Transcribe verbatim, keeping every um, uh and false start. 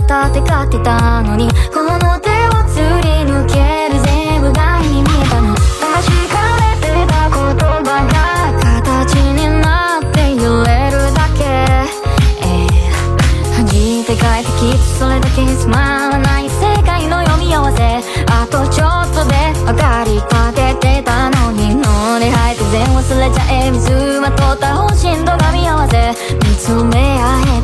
たって買ってたのに、この手をすり抜ける全部がに見えたの。確かめてた言葉が形になって揺れるだけ、えー、弾いて帰ってきっとそれだけつまらない世界の読み合わせ。あとちょっとで分かりかけてたのに、脳で吐いて全忘れちゃえ、水まとった本心と噛み合わせ見つめ合え